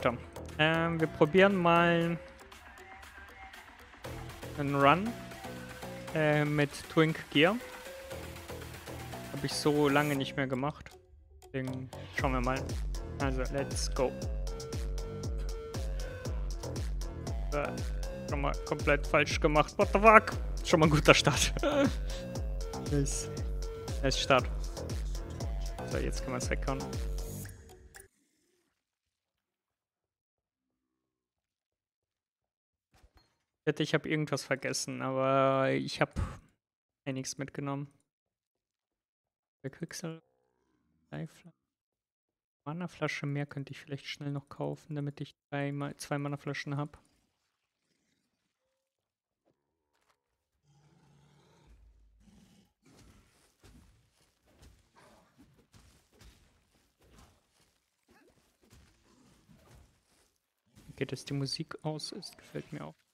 Leute. Wir probieren mal einen Run mit Twink Gear. Habe ich so lange nicht mehr gemacht. Deswegen schauen wir mal. Also, let's go. Schon mal komplett falsch gemacht. What the fuck? Schon mal ein guter Start. Nice. Nice Start. So, jetzt können wir es weghauen. Ich habe irgendwas vergessen, aber ich habe nichts mitgenommen. Der Quixel. Mana-Flasche mehr könnte ich vielleicht schnell noch kaufen, damit ich zwei Mana-Flaschen habe. Okay, dass die Musik aus ist, gefällt mir auch.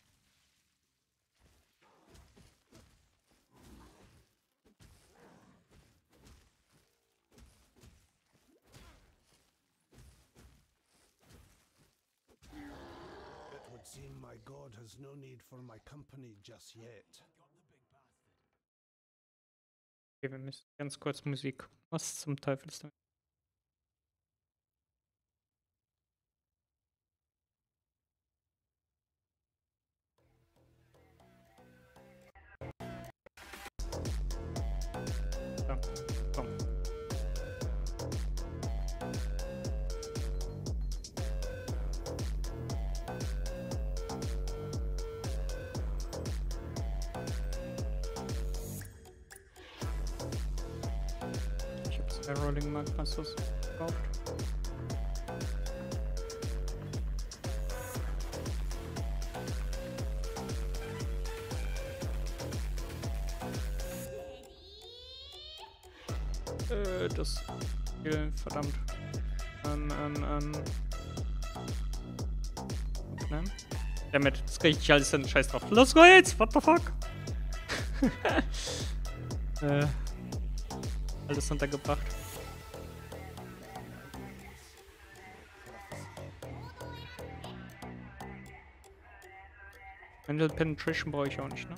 My god has no need for my company just yet. Okay, wir müssen ganz kurz Musik. Was zum Teufel ist damit? So, komm. Der Rolling Magmasus gekauft. Das Spiel, verdammt. Okay. Damit, das kriege ich alles in den Scheiß drauf. Los geht's! What the fuck? Alles untergebracht. Mental Penetration brauche ich auch nicht, ne?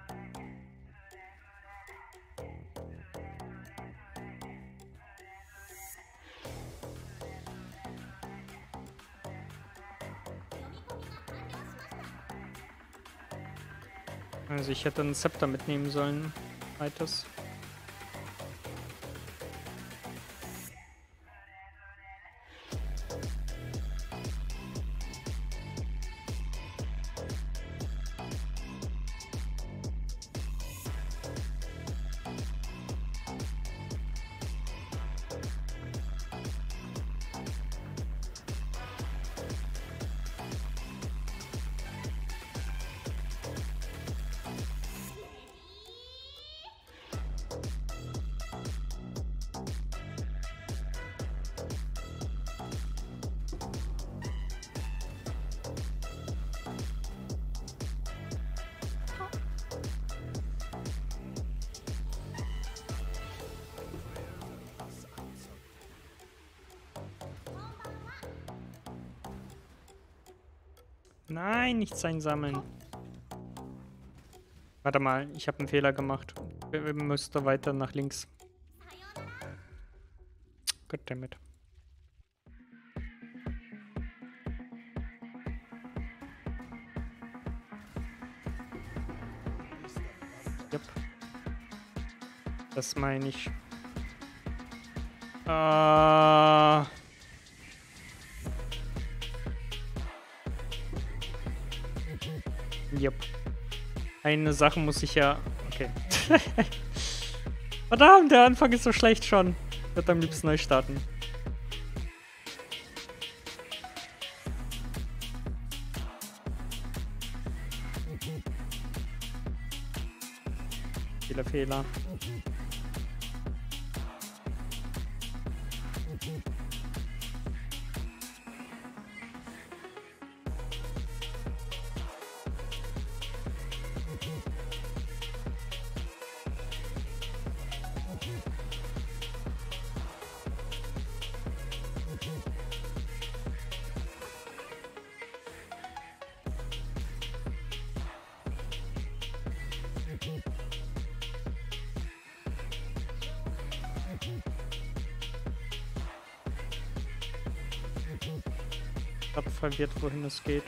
Also ich hätte einen Scepter mitnehmen sollen. Zweites. Nein, nichts einsammeln. Warte mal, ich habe einen Fehler gemacht. Wir müssten weiter nach links. Goddammit. Yep. Das meine ich. Yep. Eine Sache muss ich ja... Okay. Verdammt, der Anfang ist so schlecht schon. Ich würde am liebsten neu starten. Fehler. Gerade verwirrt, wohin es geht.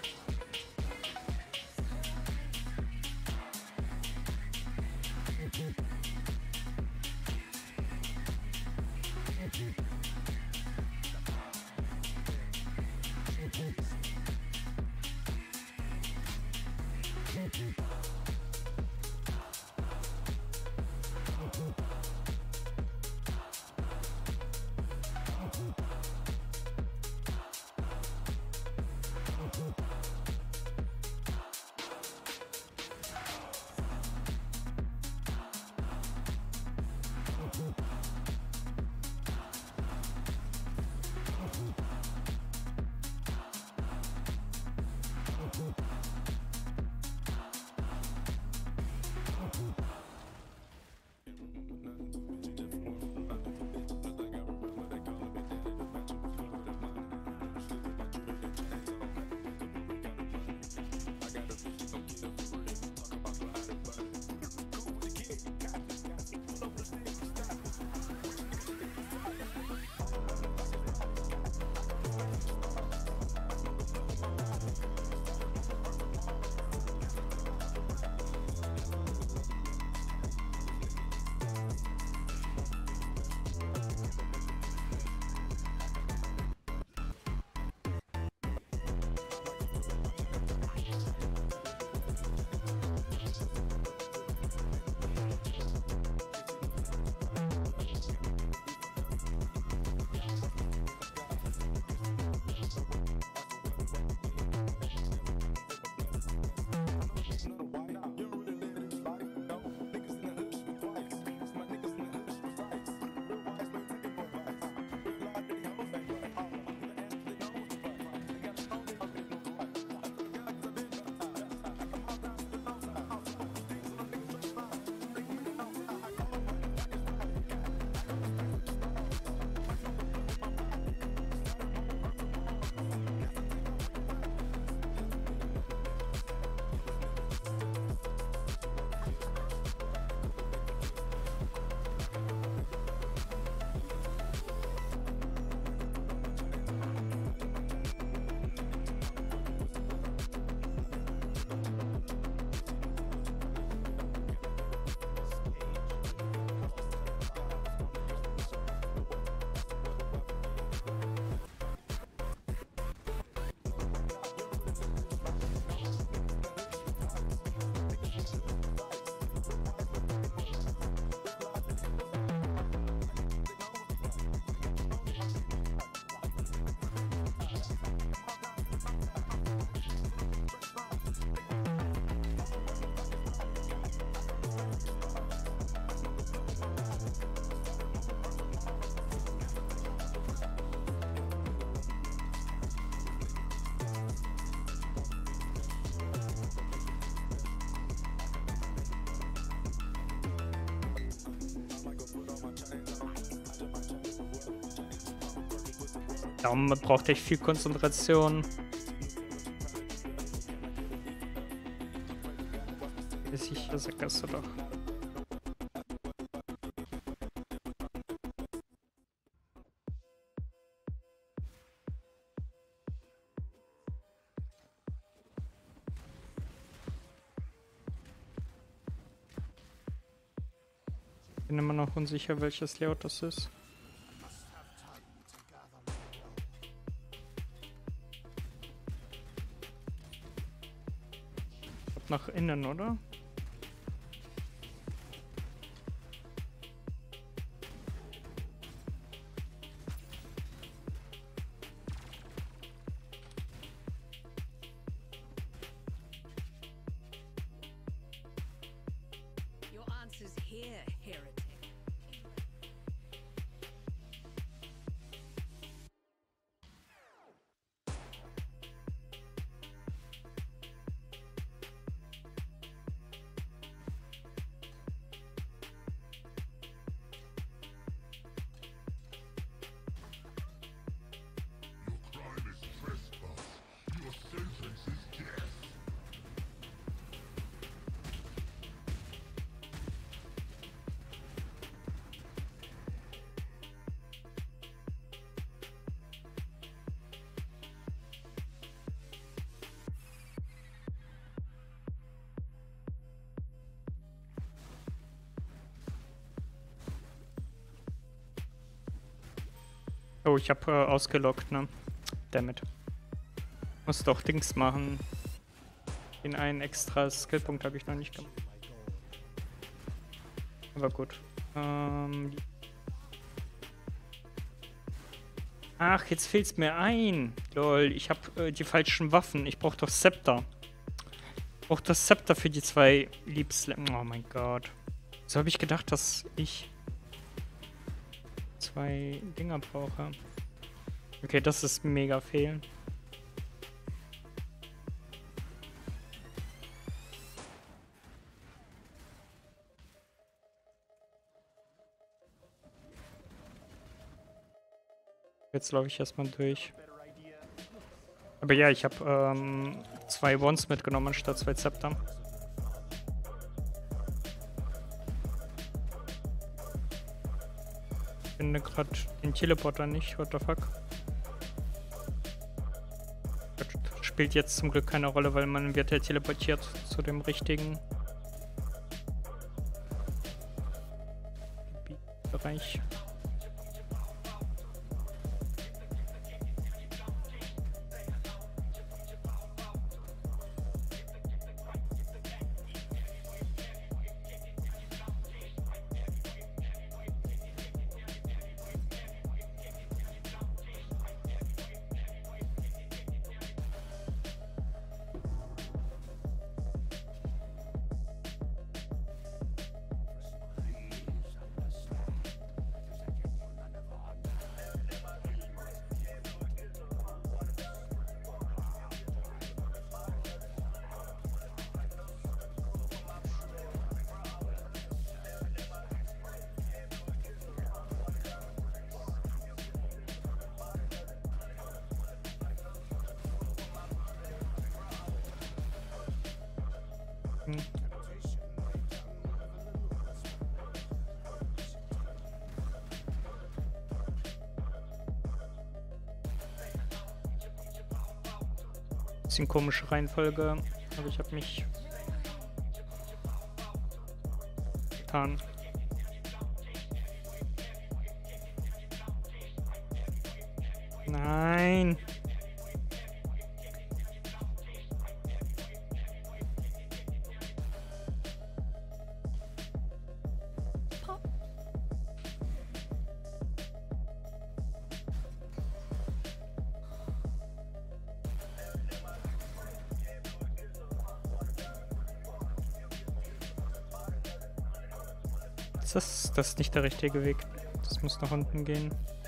Ja, man braucht echt viel Konzentration. Sicher Sackgasse doch. Bin immer noch unsicher, welches Layout das ist. Nach innen, oder? Your answer's here, heretic. Oh, ich habe ausgeloggt, ne? Damit. Muss doch Dings machen. Den einen extra Skillpunkt habe ich noch nicht gemacht. Aber gut. Ach, jetzt fällt's mir ein. Lol, ich habe die falschen Waffen. Ich brauche doch Scepter. Ich brauche das Scepter für die 2 Liebslam. Oh mein Gott. So habe ich gedacht, dass ich 2 Dinger brauche. Okay, das ist mega fehlen. Jetzt laufe ich erstmal durch. Aber ja, ich habe 2 Wands mitgenommen anstatt 2 Zepter. Ich finde gerade den Teleporter nicht, what the fuck. Das spielt jetzt zum Glück keine Rolle, weil man wird ja teleportiert zu dem richtigen Bereich. Bisschen komische Reihenfolge, aber ich habe mich getan. Nein. Das ist nicht der richtige Weg. Das muss nach unten gehen.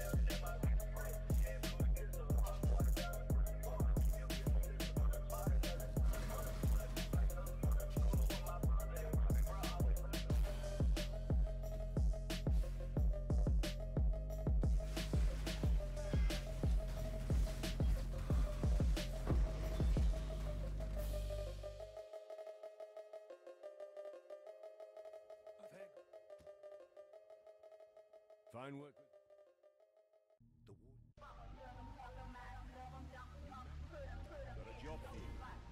Fine work. Got a job for you.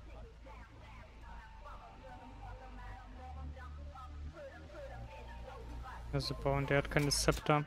Ja, super, und der hat keine Scepter.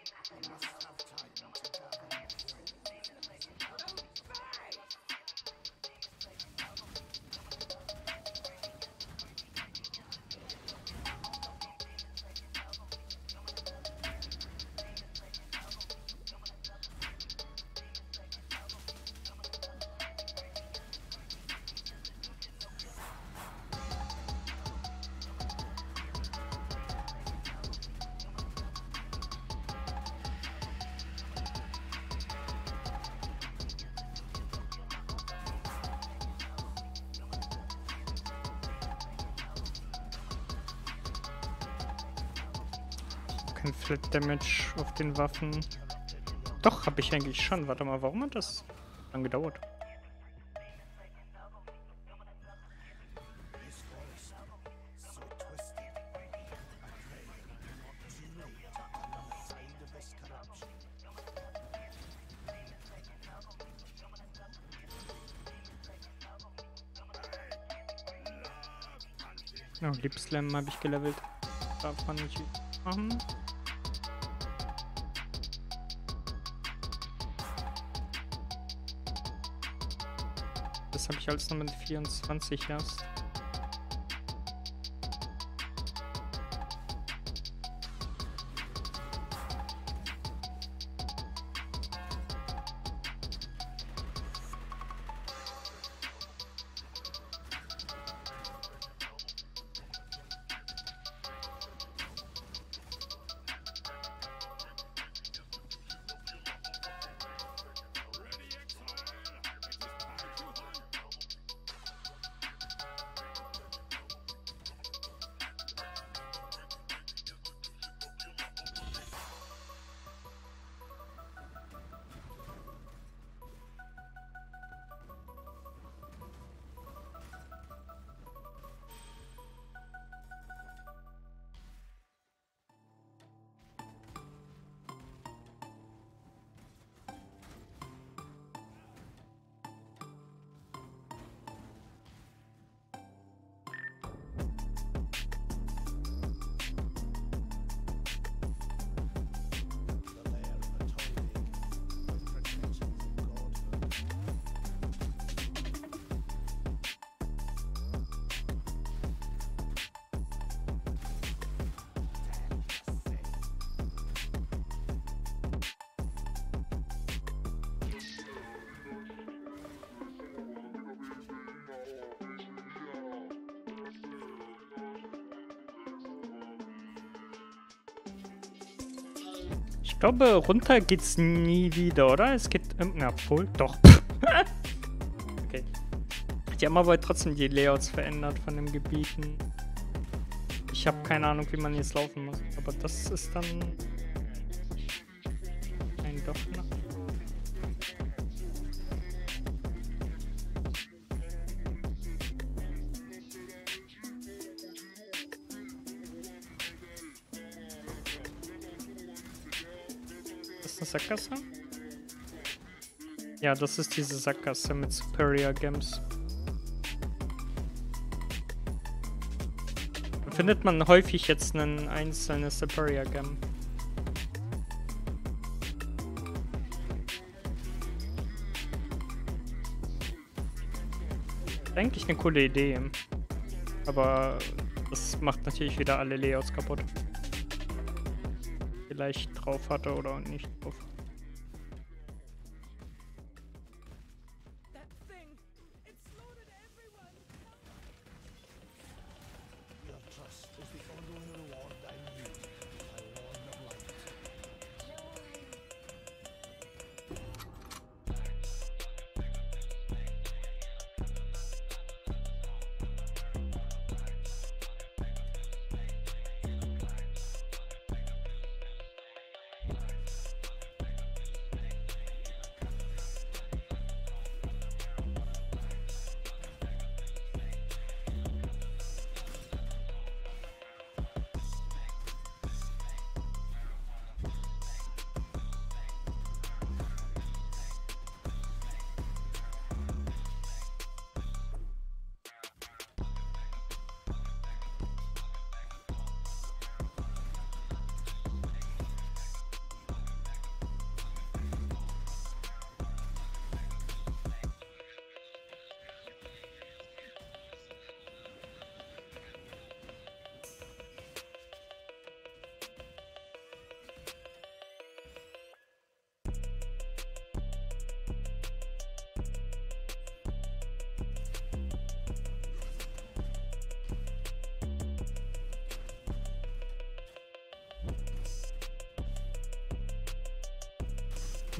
Kein Flat Damage auf den Waffen. Doch, habe ich eigentlich schon. Warte mal, warum hat das lang gedauert? Oh, Lip Slam habe ich gelevelt. Darf man nicht machen. Das habe ich alles noch mit 24 erst. Ich glaube, runter geht's nie wieder, oder? Es geht. Na, wohl, doch. Okay. Die haben aber trotzdem die Layouts verändert von den Gebieten. Ich habe keine Ahnung, wie man jetzt laufen muss. Aber das ist dann. Nein, doch noch. Sackgasse? Ja, das ist diese Sackgasse mit Superior Gems. Da findet man häufig jetzt einen einzelnen Superior Gem. Eigentlich eine coole Idee. Aber das macht natürlich wieder alle Layouts kaputt. Vielleicht drauf hatte oder nicht drauf.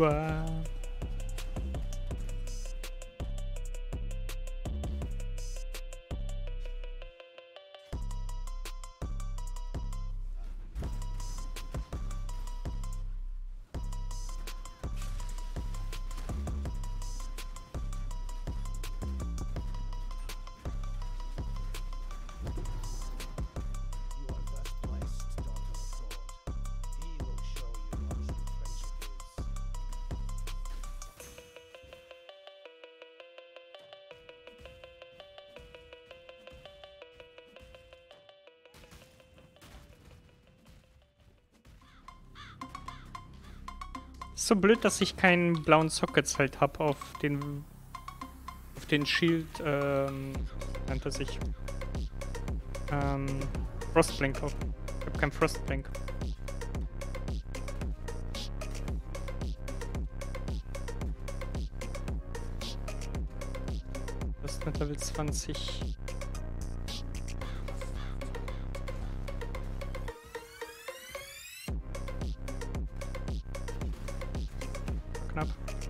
Wow. You are thus blessed, daughter of God. He will show you what true friendship is. So blöd, dass ich keinen blauen Sockets halt habe auf den Shield, nennt er sich. Frostblink auf. Ich habe keinen Frostblink. Das ist mit Level 20. Knapp.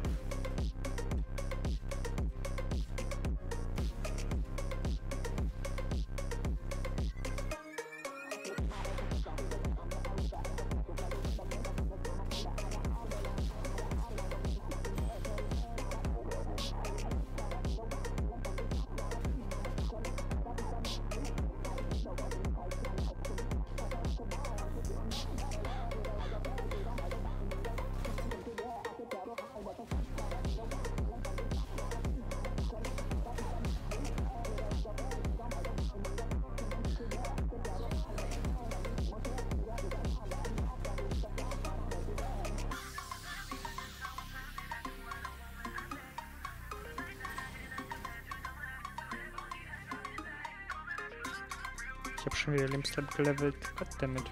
Ich habe schon wieder Limslab gelevelt. Goddammit.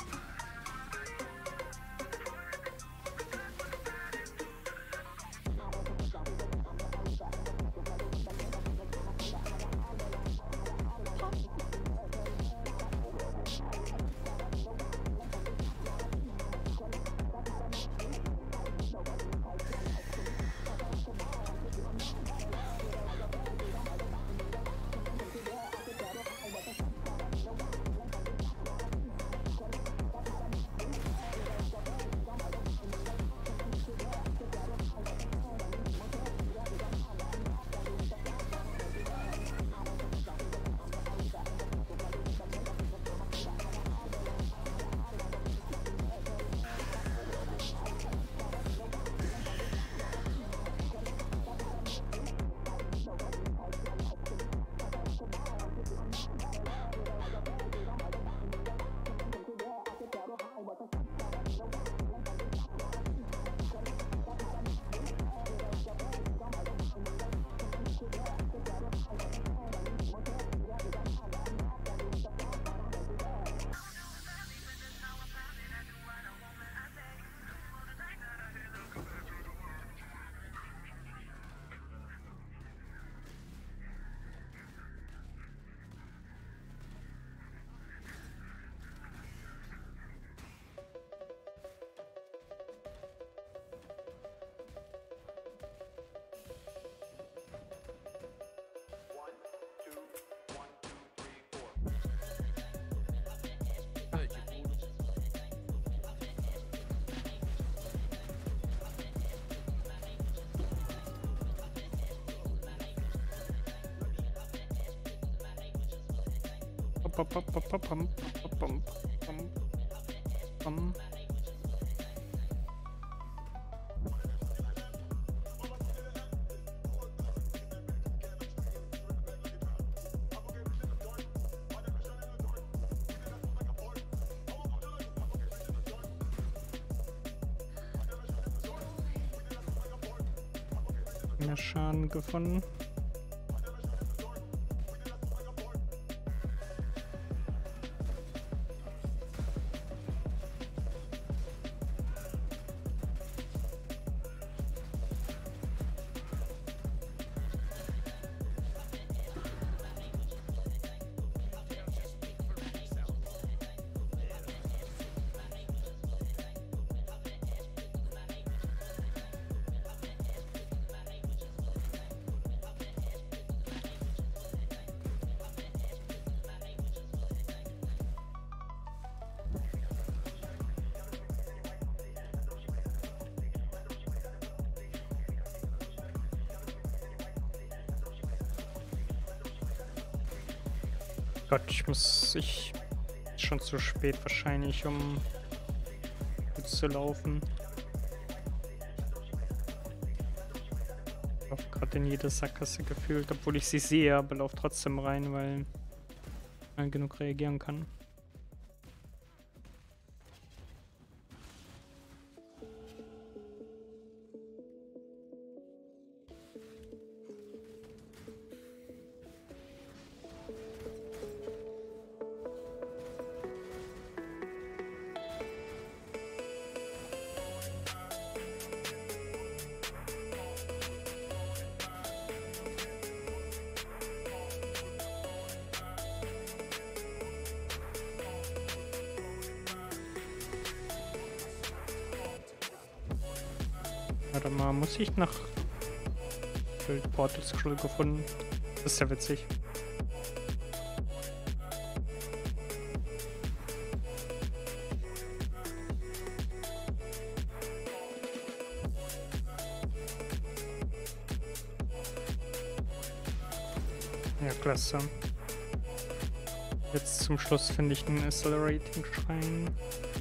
Mehr Schaden gefunden. Gott, ich ist schon zu spät wahrscheinlich, um gut zu laufen. Ich laufe gerade in jede Sackgasse gefühlt, obwohl ich sie sehe, aber laufe trotzdem rein, weil man genug reagieren kann. Warte mal, muss ich nach Portal Scroll gefunden? Das ist ja witzig. Ja, klasse. Jetzt zum Schluss finde ich einen Accelerating-Schrein.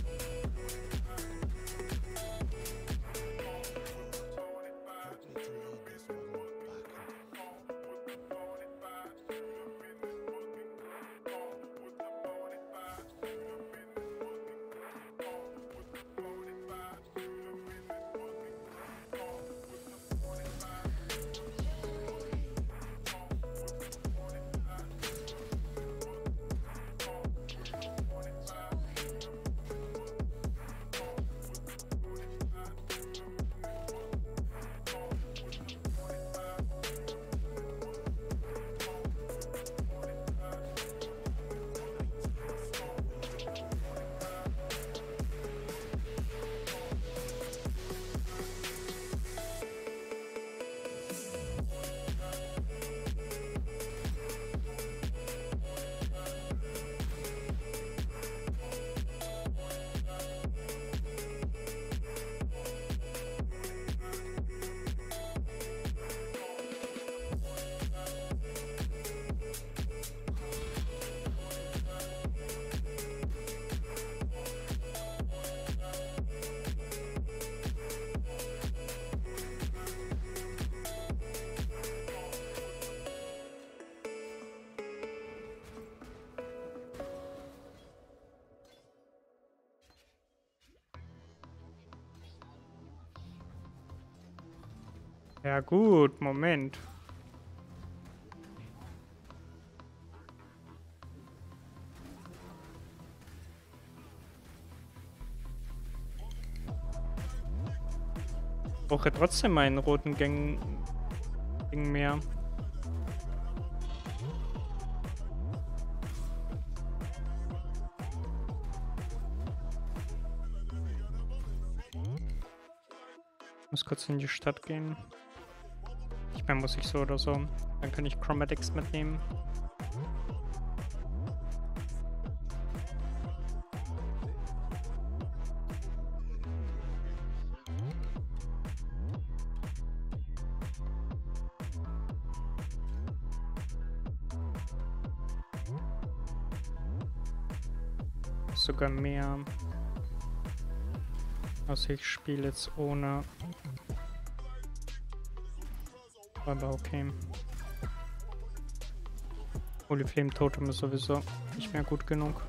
Ja gut, Moment. Ich brauche trotzdem einen roten Ding mehr. Ich muss kurz in die Stadt gehen. Ich meine, muss ich so oder so. Dann kann ich Chromatics mitnehmen. Sogar mehr. Also ich spiele jetzt ohne. Aber okay. Holy Flame Totem ist sowieso nicht mehr gut genug.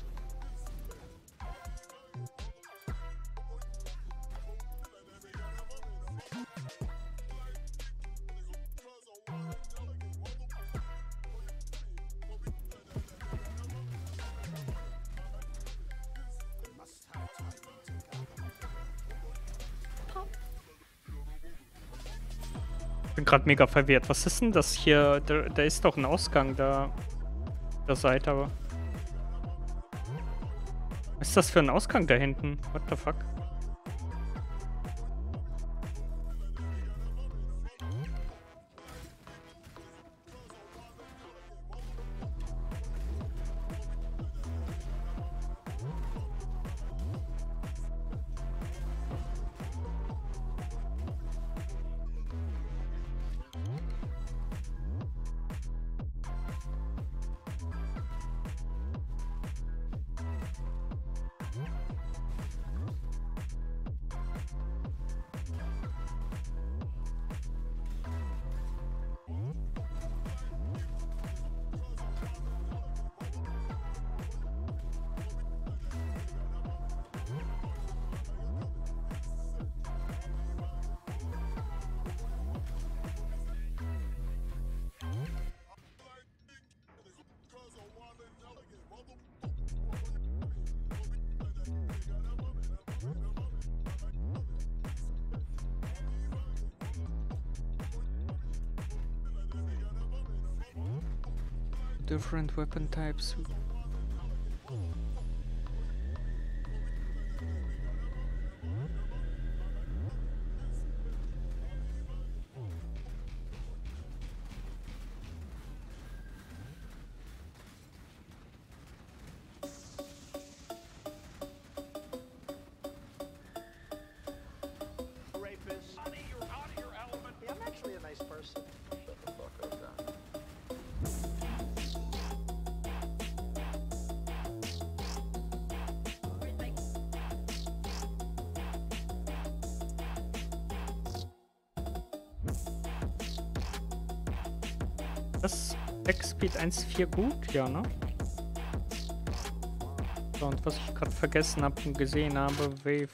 Ich bin gerade mega verwirrt. Was ist denn das hier? Da ist doch ein Ausgang da. Der Seite, aber. Was ist das für ein Ausgang da hinten? What the fuck? Different weapon types. Rapist. Honey, you're out of your element. Yeah, I'm actually a nice person. Shut the fuck up, Don. Das Backspeed 1.4 gut, ja, ne? So, und was ich gerade vergessen habe und gesehen habe, Wave.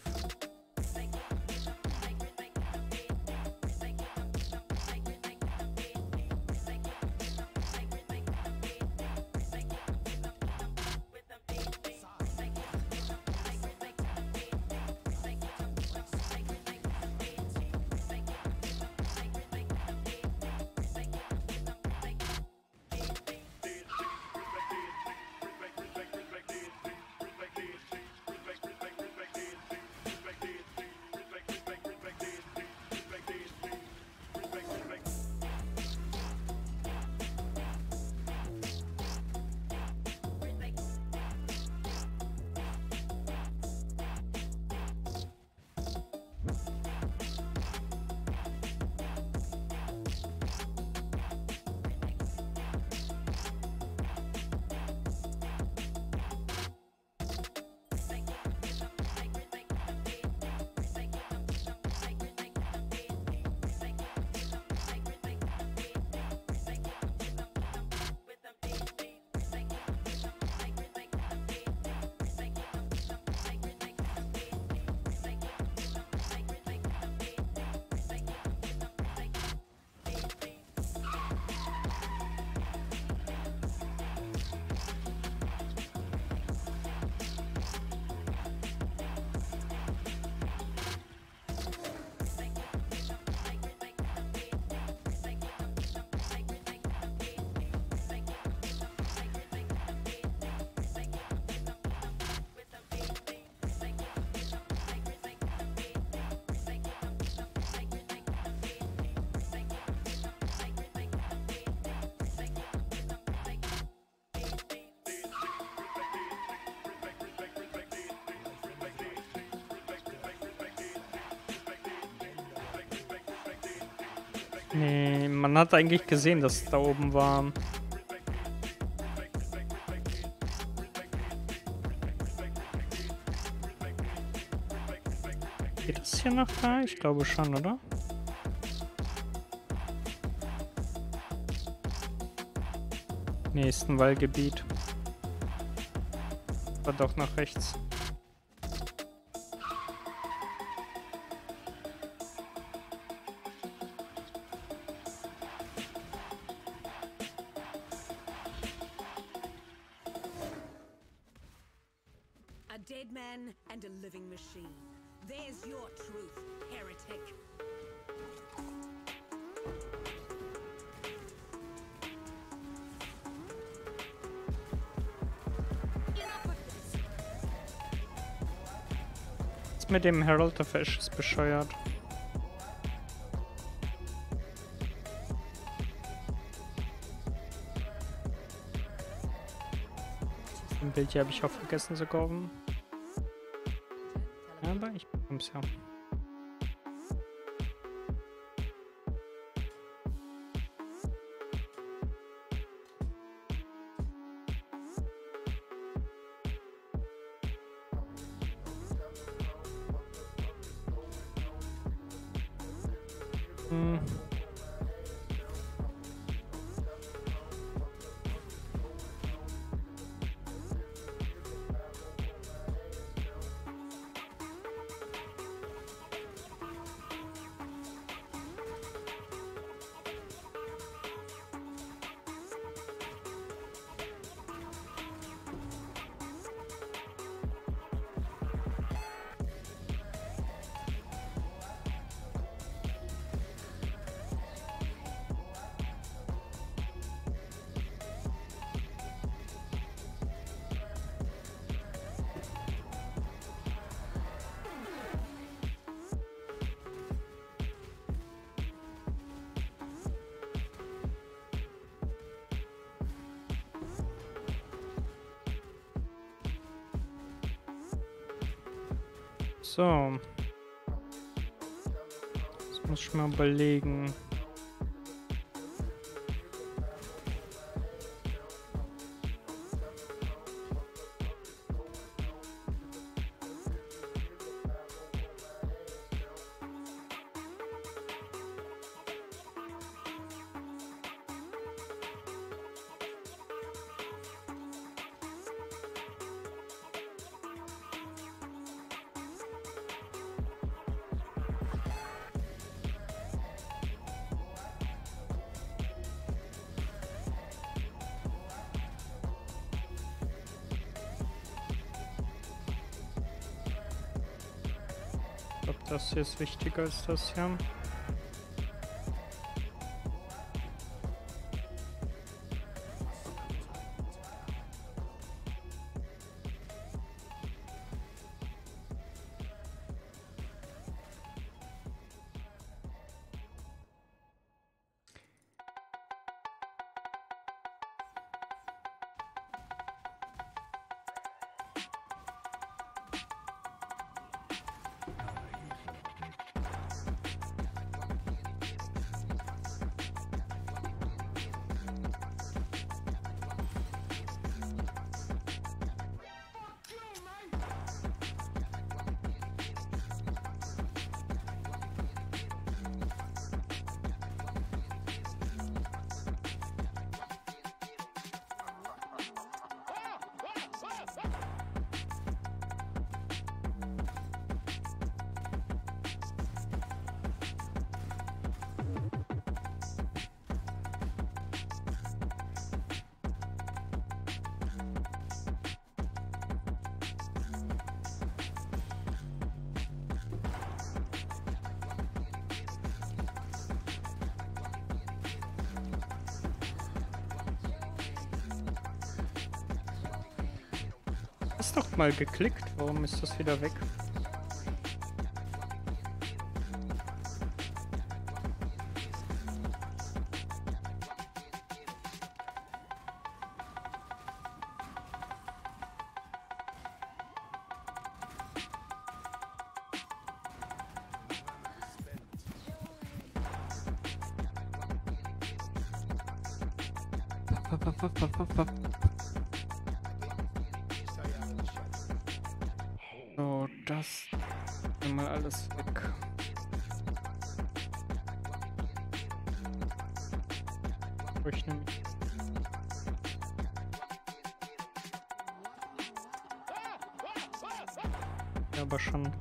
Nee, man hat eigentlich gesehen, dass es da oben war. Geht das hier noch da? Ich glaube schon, oder? Nächsten Wallgebiet. War doch nach rechts. A dead man and a living machine. There's your truth, heretic. Das mit dem Herald of Ash ist bescheuert. Ein Bild hier habe ich auch vergessen zu kaufen. Aber ich bekomm's ja. Hm. So. Das muss ich mal überlegen. Ich glaube, das hier ist wichtiger als das hier. Ist doch mal geklickt. Warum ist das wieder weg? So, das mal alles weg. Wo ich nämlich. Ja, aber schon.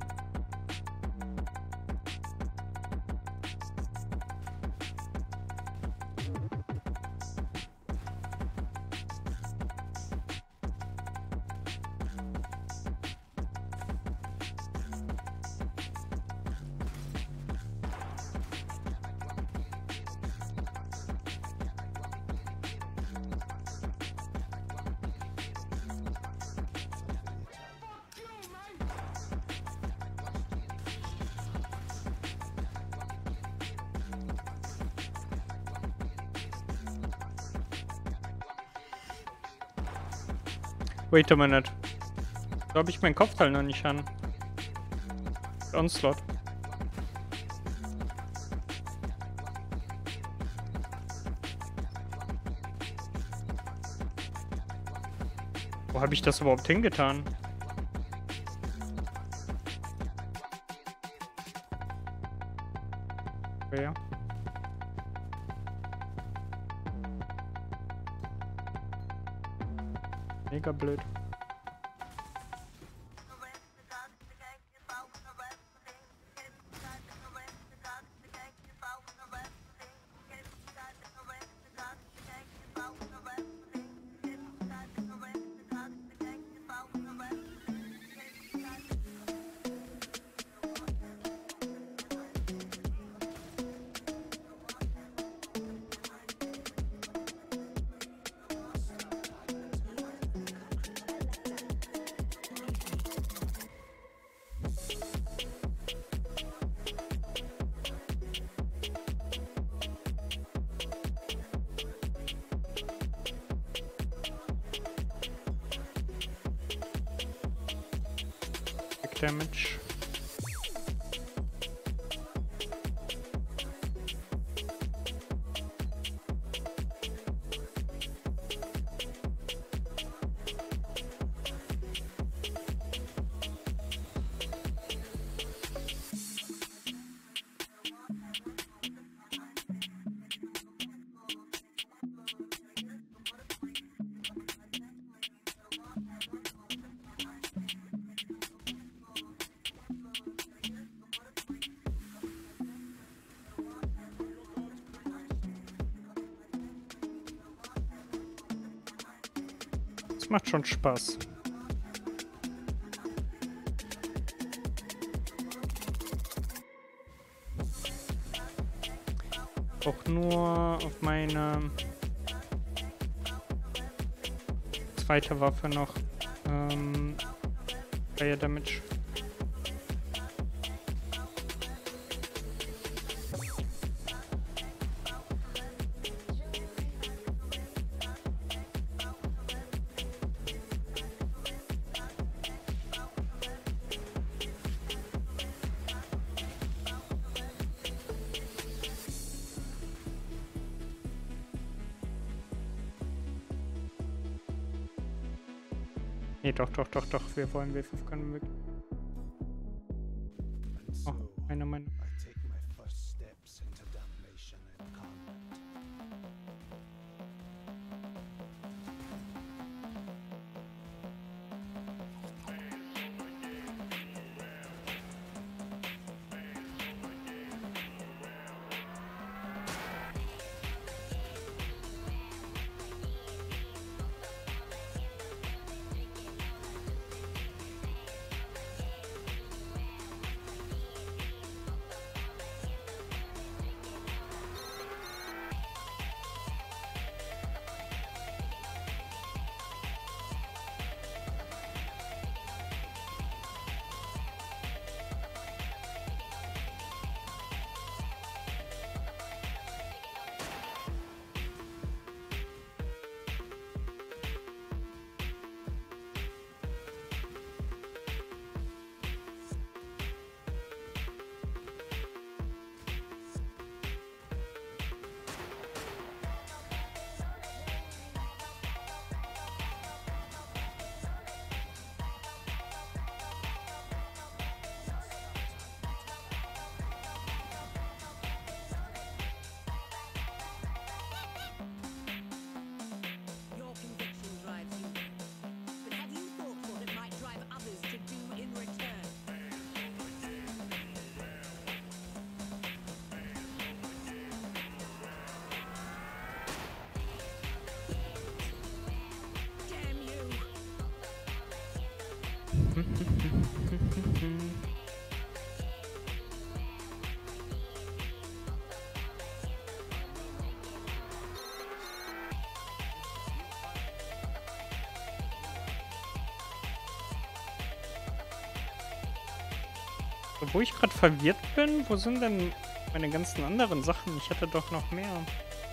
Wait a minute. So habe ich meinen Kopfteil noch nicht an. Onslaught. Wo habe ich das überhaupt hingetan? Ja. Mega blöd. Damage. macht schon Spaß. Auch nur auf meine zweite Waffe noch Fire Damage. Nee, doch. Wir wollen Wave of Gun weg. And so, Meine. I take my first steps into damnation incarnate. Your conviction drives you. But have you thought what it might drive others to do in return? Damn you! Wo ich gerade verwirrt bin, wo sind denn meine ganzen anderen Sachen? Ich hatte doch noch mehr.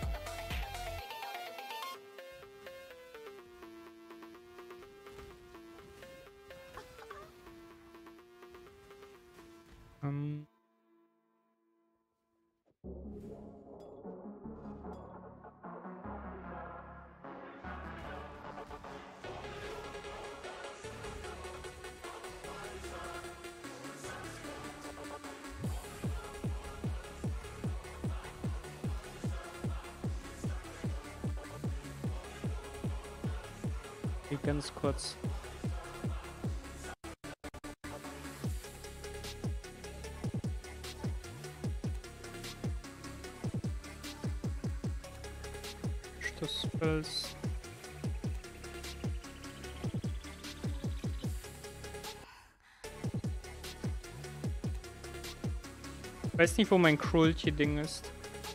Ganz kurz. Spells. Ich weiß nicht, wo mein Cruelty-Ding ist.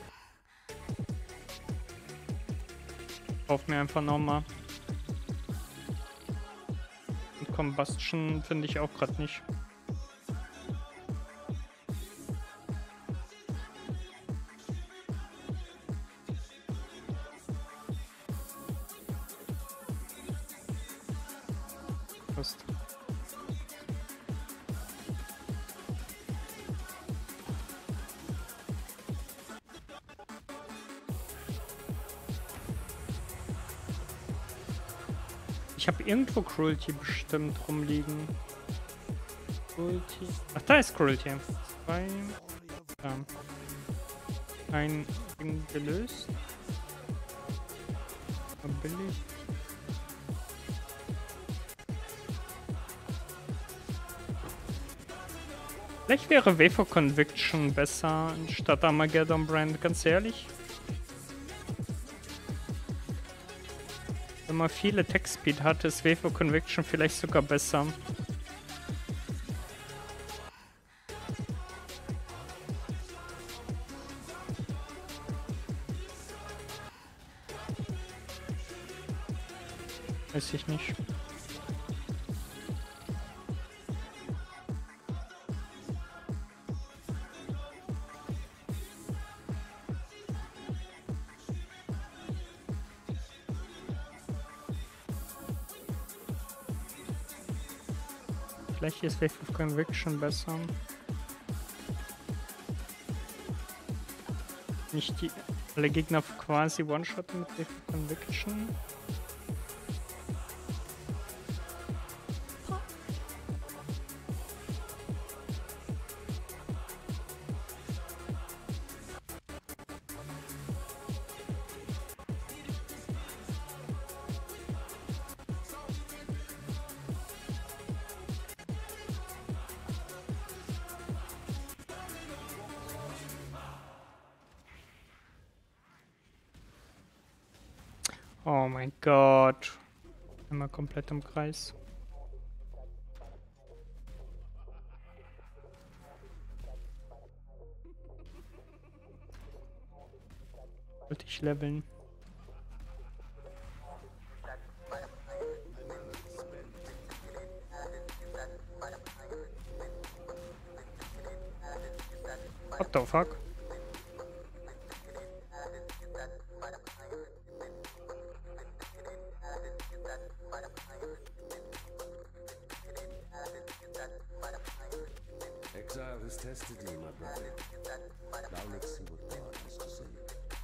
Kauf mir einfach nochmal. Combustion finde ich auch gerade nicht. Passt. Ich habe irgendwo Cruelty bestimmt rumliegen. Cruelty. Ach, da ist Cruelty. Zwei. Ja. Ein Ding gelöst. Billig. Vielleicht wäre Wave of Conviction besser anstatt Armageddon Brand, ganz ehrlich. Wenn man viel Attack Speed hat, ist Wave of Conviction vielleicht sogar besser. Weiß ich nicht. Vielleicht ist Wave of Conviction besser. Nicht die alle Gegner quasi One-Shot mit Wave of Conviction. Oh mein Gott. Immer komplett im Kreis. Wollte ich leveln. What the fuck? Exile has tested you, my brother. Now let's see what God has to say.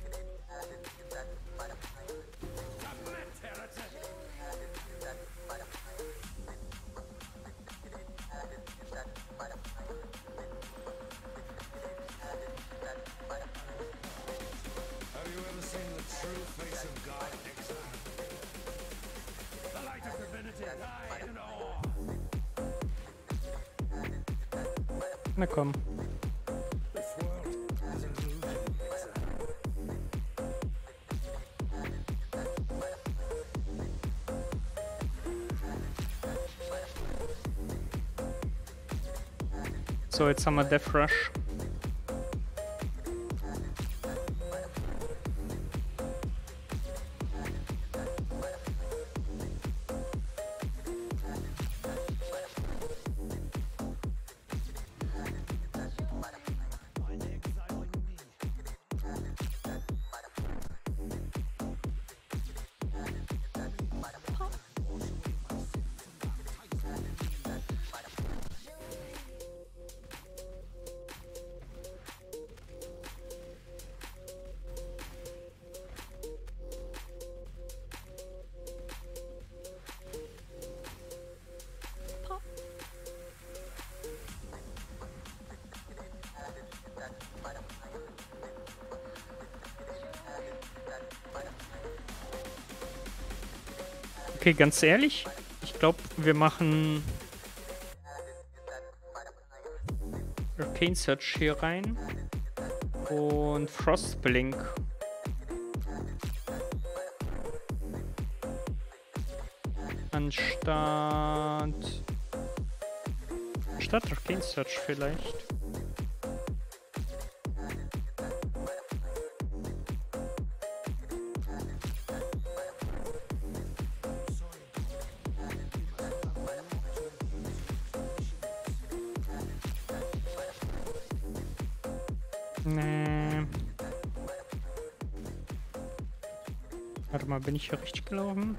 Have you ever seen the true face of God, Exile? The light of divinity, aye and awe. Na komm. This world is an illusion, Exile. So, jetzt haben wir Death Rush. Okay, ganz ehrlich, ich glaube, wir machen Arcane Search hier rein und Frostblink. Anstatt Arcane Search vielleicht. Nee. Warte mal, bin ich hier richtig gelaufen?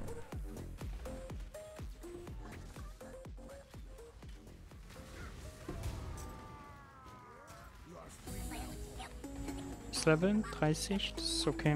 Das Level 30, das ist okay.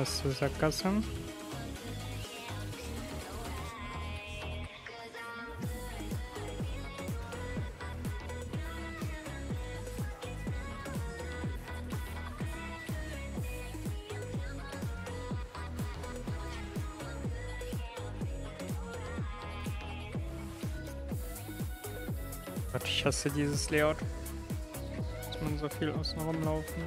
Hast du Sackgasse? Gott, ich hasse dieses Layout. Muss man so viel außen rumlaufen.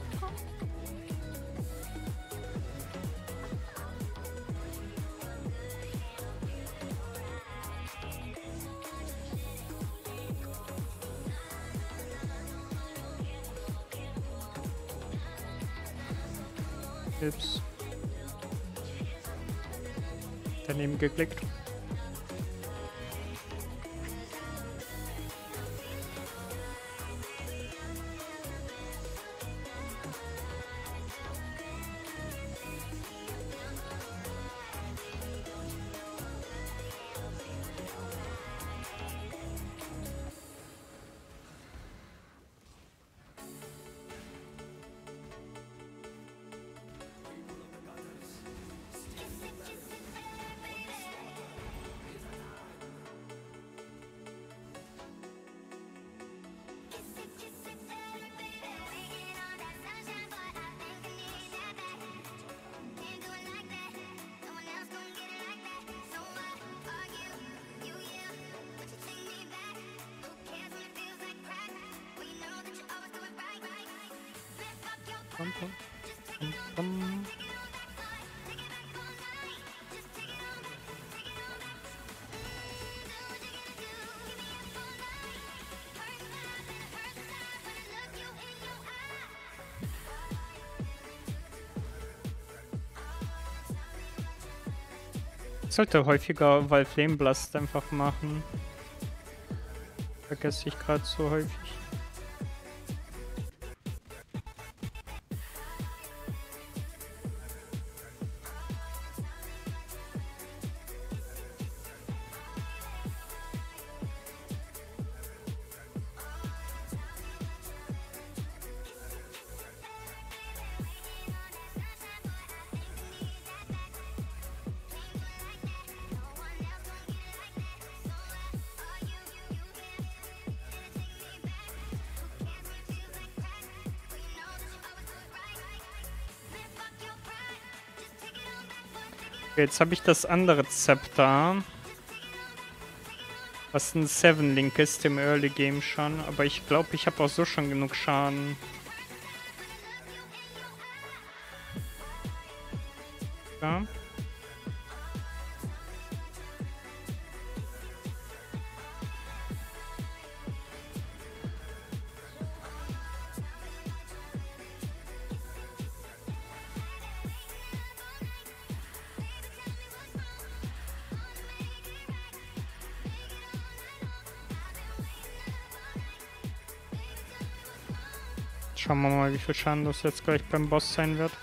Ups. Daneben geklickt. Bum, bum, bum, bum. Ich sollte häufiger Valve Flame Blast einfach machen. Vergesse ich gerade so häufig. Jetzt habe ich das andere Zepter, was ein 7-Link ist im Early Game schon, aber ich glaube, ich habe auch so schon genug Schaden. Ja. Schauen wir mal, wie viel Schaden das jetzt gleich beim Boss sein wird.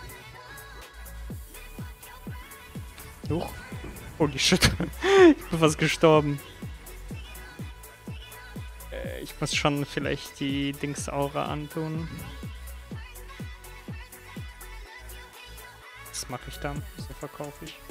Huch. Holy shit. Ich bin fast gestorben. Ich muss schon vielleicht die Dings-Aura antun. Was mache ich dann? So verkaufe ich.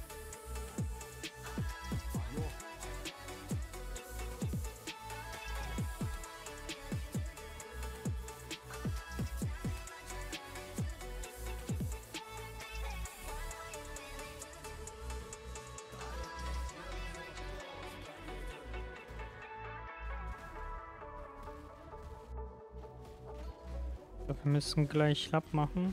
Wir müssen gleich Lab machen.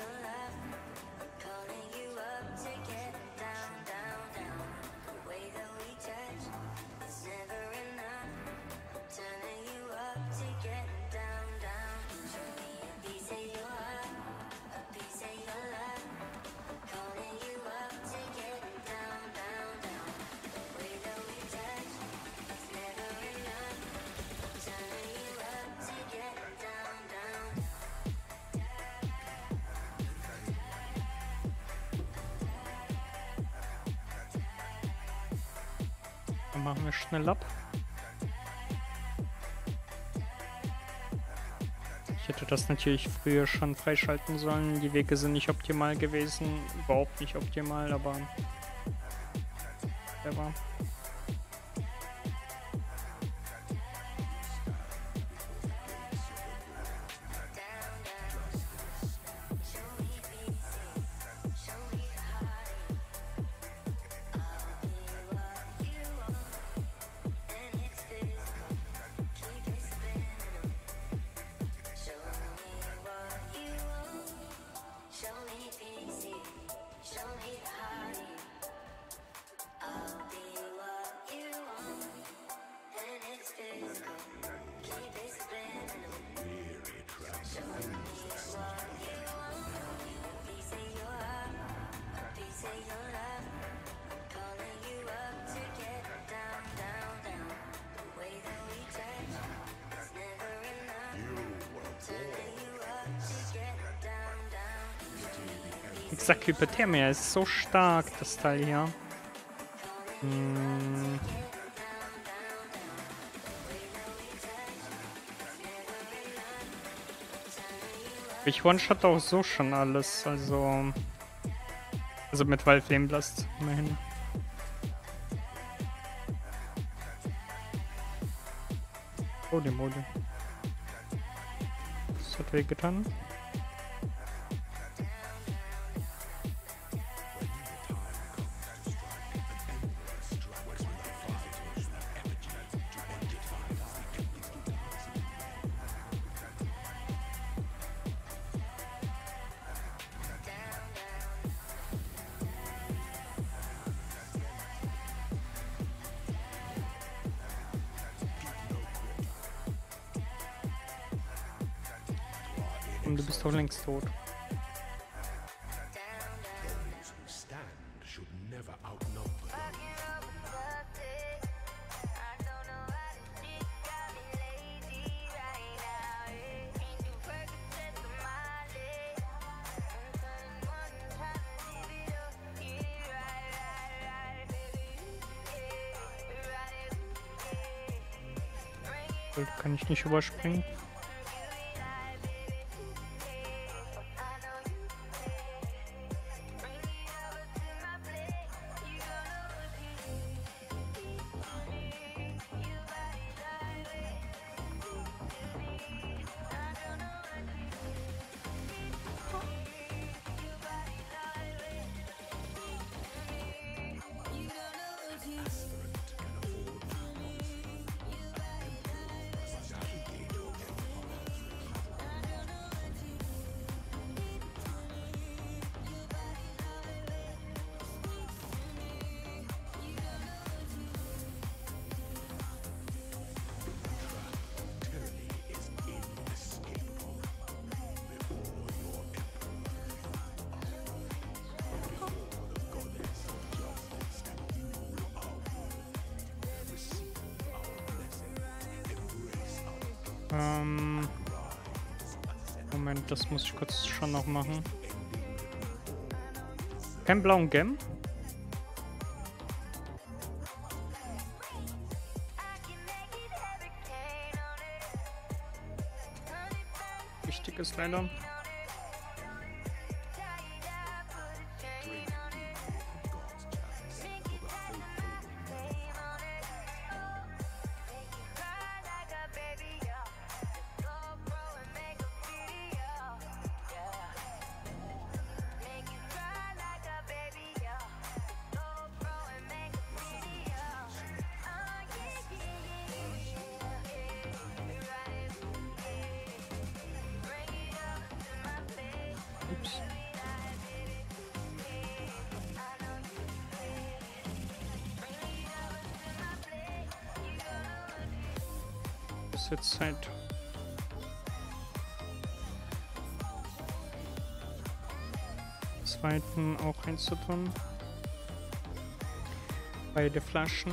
Way the Dann machen wir schnell ab. Ich hätte das natürlich früher schon freischalten sollen. Die Wege sind nicht optimal gewesen. Überhaupt nicht optimal, aber... Aber... Wie gesagt, Hypothermia ist so stark, das Teil hier. Ich one-shot auch so schon alles, also mit Wild Flame Blast, immerhin. Holy moly. Das hat wehgetan. Und du bist doch längst tot. Those who stand should never outnumber those. Kann ich nicht überspringen. Moment, das muss ich kurz schon noch machen. Kein blauen Gem? Wichtig ist leider. Ups. Ist jetzt Zeit. Zweiten auch einzutun. Beide Flaschen.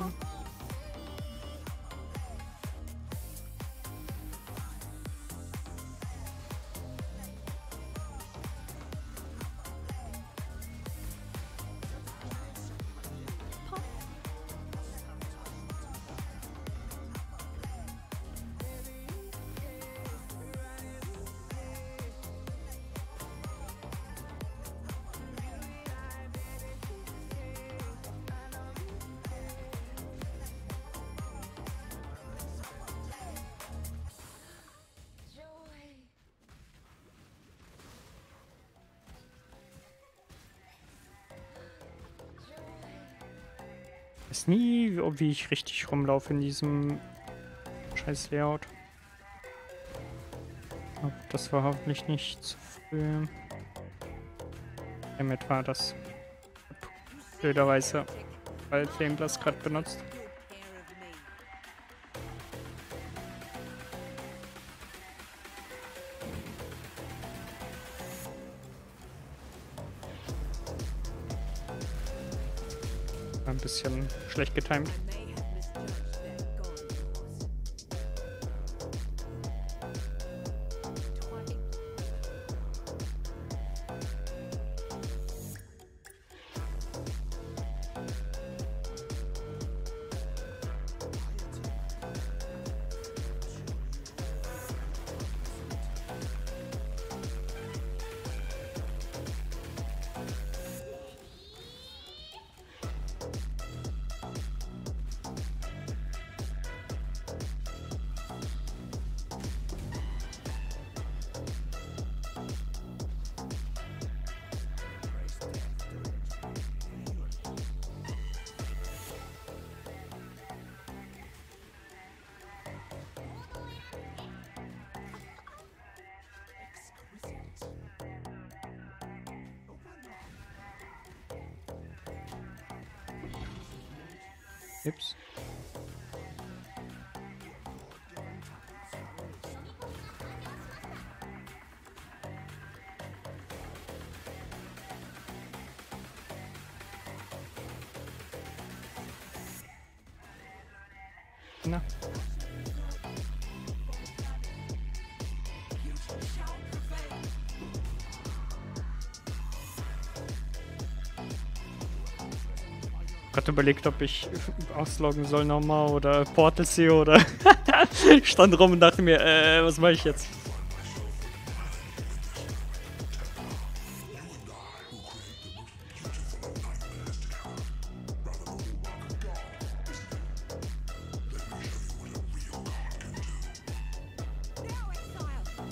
Ich weiß nie, wie ich richtig rumlaufe in diesem scheiß Layout. Aber das war hoffentlich nicht zu früh. Damit war das blöderweise, weil Flameglass gerade benutzt. Good care of me. War ein bisschen schlecht getimt. I may have misjudged their god yours. Ups. Na. Gerade überlegt, ob ich ausloggen soll nochmal oder Portal sehe oder stand rum und dachte mir, was mache ich jetzt? Now, exile!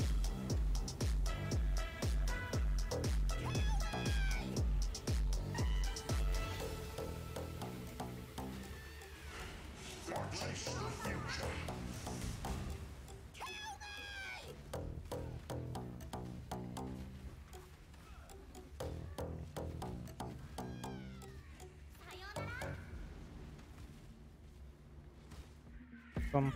Komm.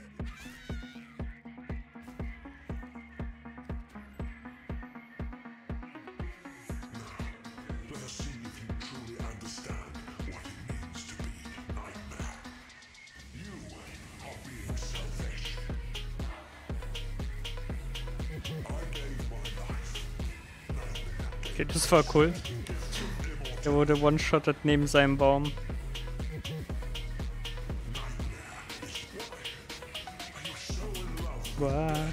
Let us see if you truly understand what it means to be Nightmare. You are being selfish. I gave my life. Okay, das war cool. Der wurde one-shotted neben seinem Baum. Wow.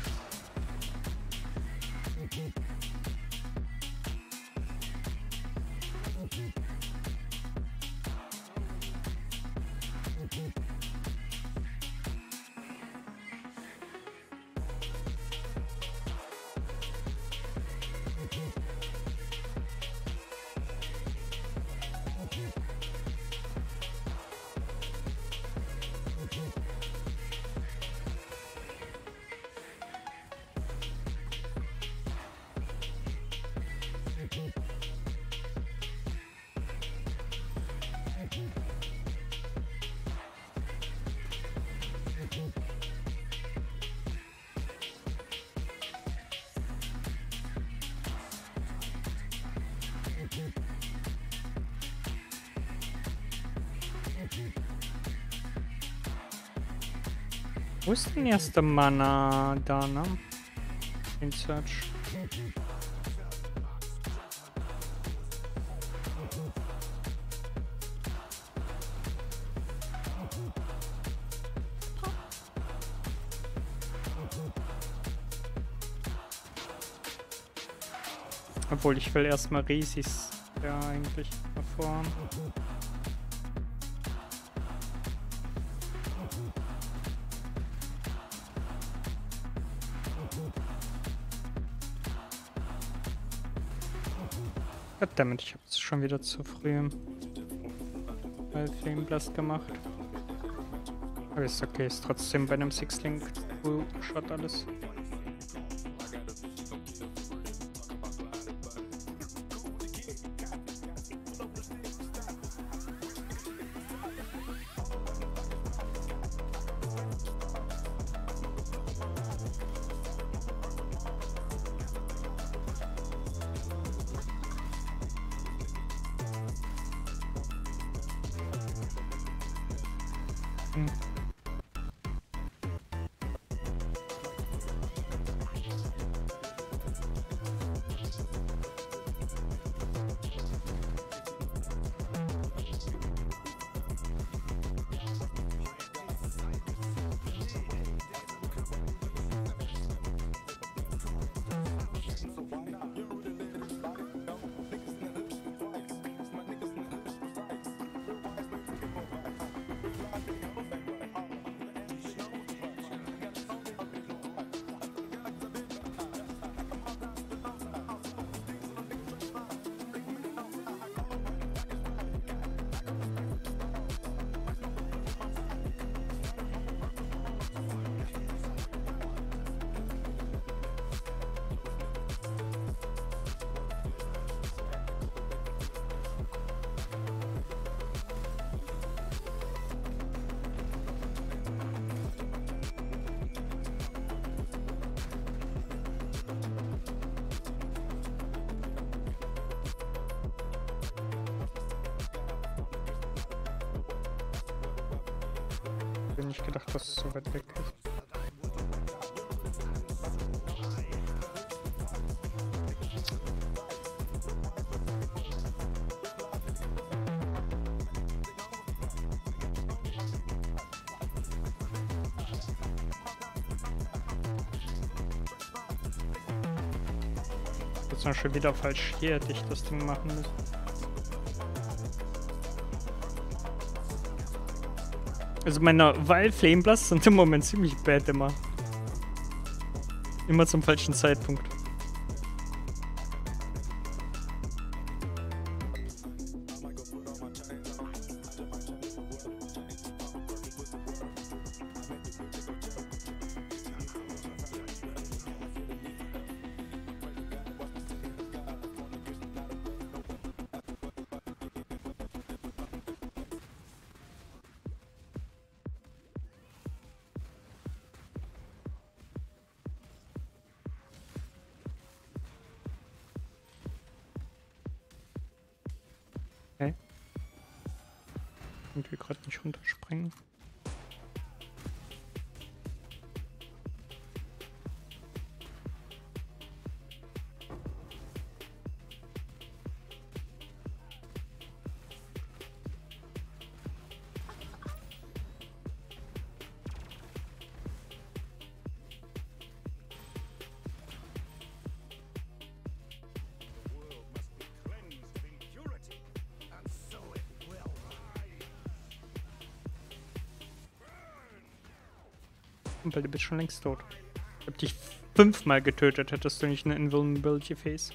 Wo ist denn erste Mana da, ne? In Search. Obwohl, ich will erstmal Resis ja eigentlich hervorhaben. Goddammit, ich hab's schon wieder zu früh. Flame Blast gemacht. Aber ist okay, ist trotzdem bei einem Six-Link Full-Shot alles. Hm. Ich hätte nicht gedacht, dass es so weit weg ist. Jetzt noch schon wieder falsch. Hier hätte ich das Ding machen müssen. Also meine Wild Flame Blasts sind im Moment ziemlich bad immer. Immer zum falschen Zeitpunkt. Okay. Und wir gerade nicht runterspringen. Weil du bist schon längst tot. Ich hab dich 5-mal getötet, hättest du nicht eine Invulnerability Phase.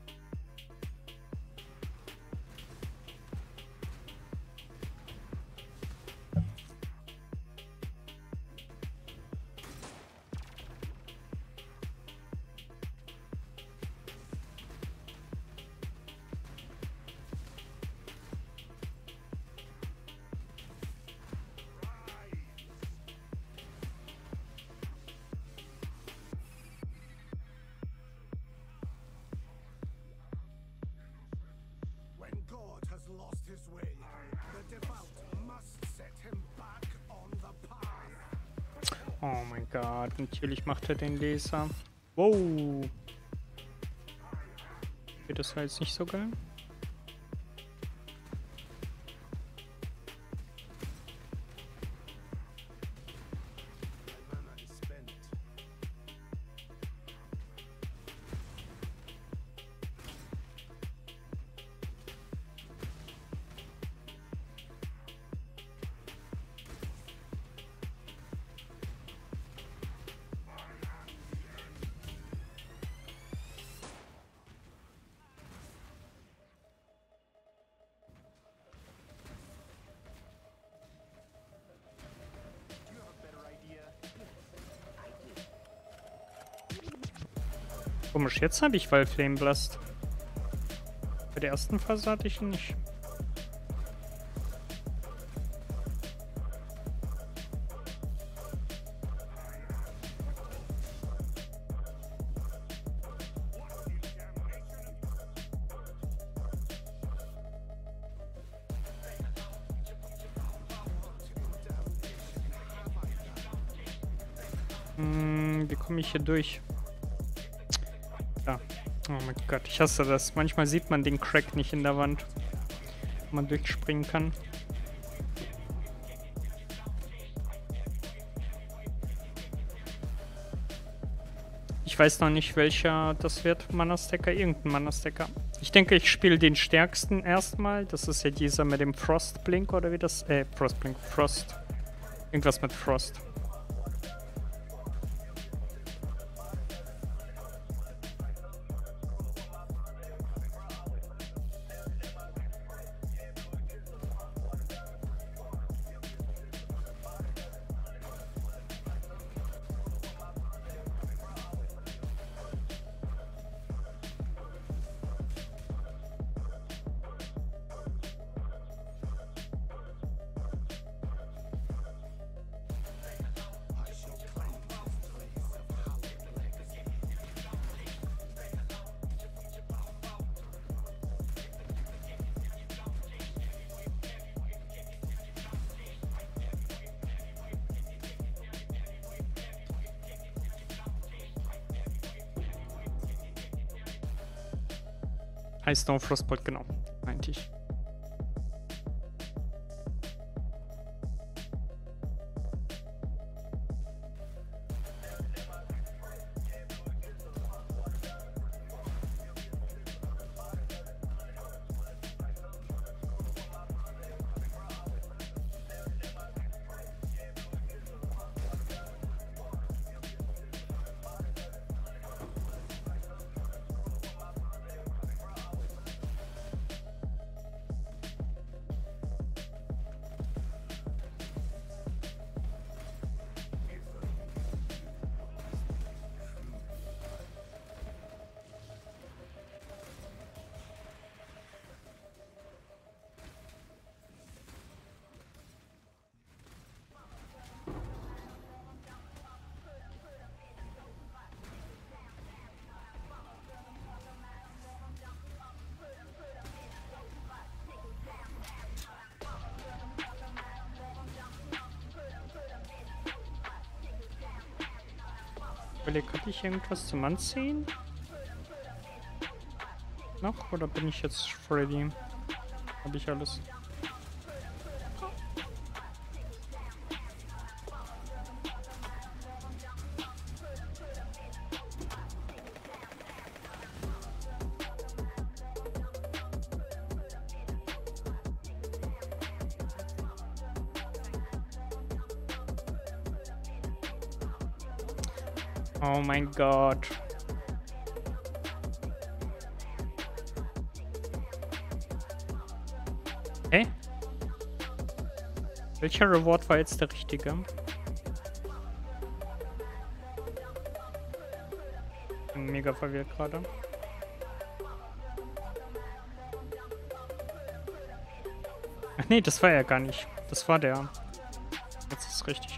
When God has lost his way, the devout must set him back on the path. Oh mein Gott, natürlich macht er den Laser. Wow. Okay, das war jetzt nicht so geil. Mana is spent. Komisch, jetzt habe ich Wild Flame Blast. Bei der ersten Phase hatte ich ihn nicht. Wie komme ich hier durch? Da. Oh mein Gott, ich hasse das. Manchmal sieht man den Crack nicht in der Wand, wo man durchspringen kann. Ich weiß noch nicht, welcher das wird. Mana-Stacker, irgendein Mana-Stacker. Ich denke, ich spiele den stärksten erstmal. Das ist ja dieser mit dem Frost-Blink oder wie das... Frost-Blink, Frost. Irgendwas mit Frost. Ice Snow Frostbolt, genau, meinte ich. Hatte ich irgendwas zum Anziehen? Noch? Oder bin ich jetzt ready? Habe ich alles? Oh mein Gott. Hä? Welcher Reward war jetzt der richtige? Bin mega verwirrt gerade. Ach nee, das war er gar nicht. Das war der. Jetzt ist es richtig.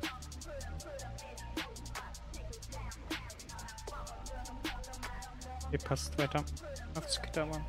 Okay, passt weiter. Aufs Gitter mal.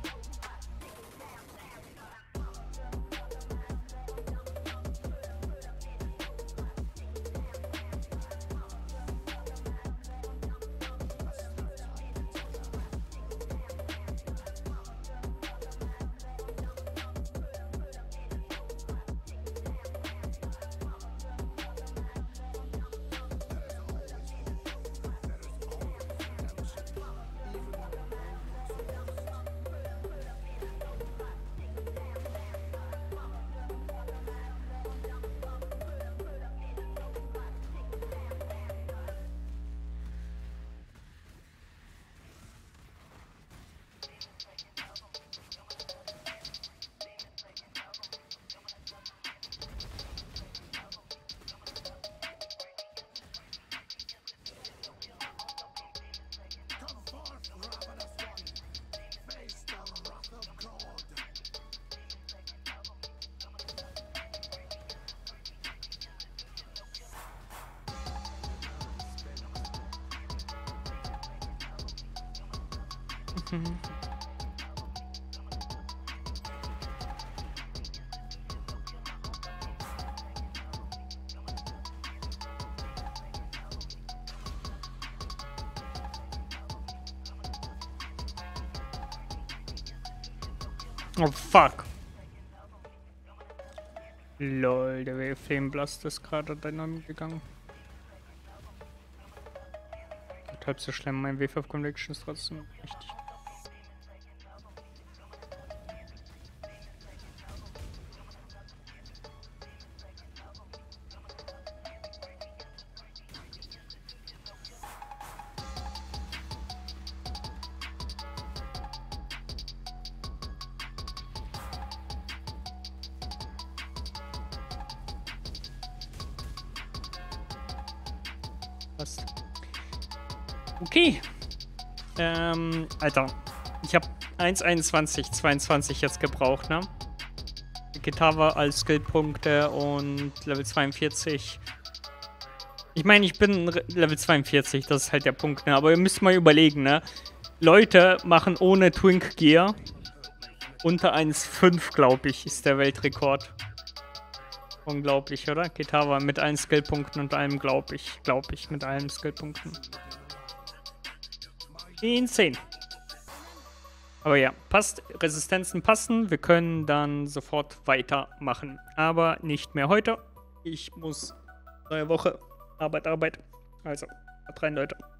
Oh, fuck. Lol, der Flame Blast ist gerade dynamisch gegangen. Nicht halb so schlimm, mein Wave of Conviction ist trotzdem richtig. Passt. Okay. Alter. Ich habe 1,21, 22 jetzt gebraucht, ne? Gitarre als Skillpunkte und Level 42. Ich meine, ich bin Level 42, das ist halt der Punkt, ne? Aber ihr müsst mal überlegen, ne? Leute machen ohne Twink Gear unter 1,5, glaube ich, ist der Weltrekord. Unglaublich, oder? Gitarre mit allen Skillpunkten und allem, glaube ich, mit allen Skillpunkten. 10. Aber ja, passt. Resistenzen passen. Wir können dann sofort weitermachen. Aber nicht mehr heute. Ich muss neue Woche. Arbeit. Also, haut rein, Leute.